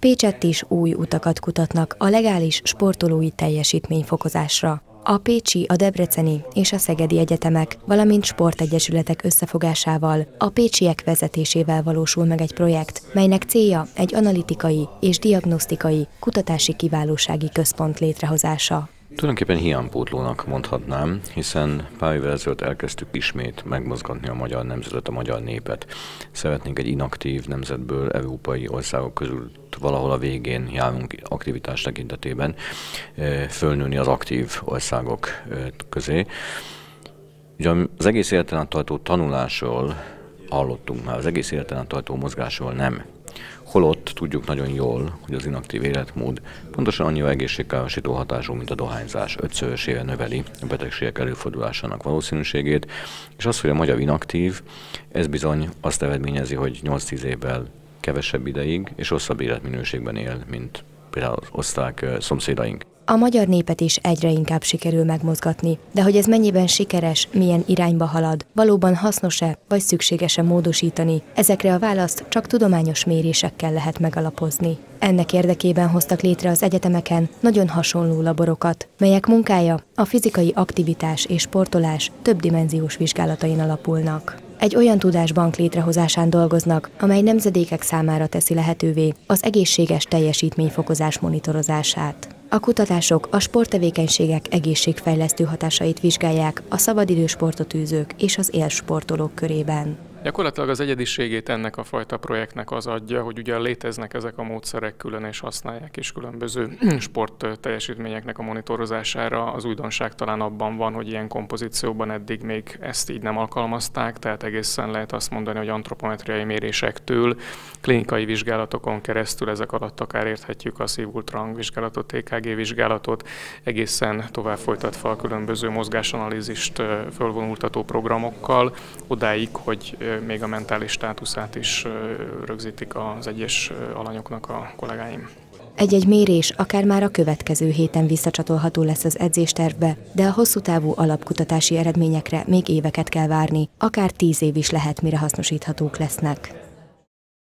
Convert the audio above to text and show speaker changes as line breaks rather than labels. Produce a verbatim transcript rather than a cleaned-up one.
Pécsett is új utakat kutatnak a legális sportolói teljesítményfokozásra. A pécsi, a debreceni és a szegedi egyetemek, valamint sportegyesületek összefogásával, a pécsiek vezetésével valósul meg egy projekt, melynek célja egy analitikai és diagnosztikai kutatási kiválósági központ létrehozása.
Tulajdonképpen hiánypótlónak mondhatnám, hiszen pár évvel ezelőtt elkezdtük ismét megmozgatni a magyar nemzetet, a magyar népet. Szeretnénk egy inaktív nemzetből európai országok közül valahol a végén járunk aktivitás tekintetében fölnőni az aktív országok közé. Ugye az egész életen át tartó tanulásról hallottunk már, az egész életen át tartó mozgásról nem. Holott tudjuk nagyon jól, hogy az inaktív életmód pontosan annyira egészségkárosító hatású, mint a dohányzás. Ötszörösére növeli a betegségek előfordulásának valószínűségét, és az, hogy a magyar inaktív, ez bizony azt eredményezi, hogy nyolc-tíz évvel kevesebb ideig és rosszabb életminőségben él, mint például az osztrák szomszédaink.
A magyar népet is egyre inkább sikerül megmozgatni, de hogy ez mennyiben sikeres, milyen irányba halad, valóban hasznos-e vagy szükséges-e módosítani, ezekre a választ csak tudományos mérésekkel lehet megalapozni. Ennek érdekében hoztak létre az egyetemeken nagyon hasonló laborokat, melyek munkája a fizikai aktivitás és sportolás többdimenziós vizsgálatain alapulnak. Egy olyan tudásbank létrehozásán dolgoznak, amely nemzedékek számára teszi lehetővé az egészséges teljesítményfokozás monitorozását. A kutatások a sporttevékenységek egészségfejlesztő hatásait vizsgálják a szabadidősportot űzők és az élsportolók körében.
Gyakorlatilag az egyediségét ennek a fajta projektnek az adja, hogy ugye léteznek ezek a módszerek külön, és használják is különböző sport teljesítményeknek a monitorozására. Az újdonság talán abban van, hogy ilyen kompozícióban eddig még ezt így nem alkalmazták, tehát egészen lehet azt mondani, hogy antropometriai mérésektől, klinikai vizsgálatokon keresztül, ezek alatt akár érthetjük a szív-ultrahang vizsgálatot, té ká gé vizsgálatot, egészen tovább folytatva a különböző mozgásanalízist fölvonultató programokkal, odáig, hogy még a mentális státuszát is rögzítik az egyes alanyoknak a kollégáim.
Egy-egy mérés akár már a következő héten visszacsatolható lesz az edzéstervbe, de a hosszú távú alapkutatási eredményekre még éveket kell várni, akár tíz év is lehet, mire hasznosíthatók lesznek.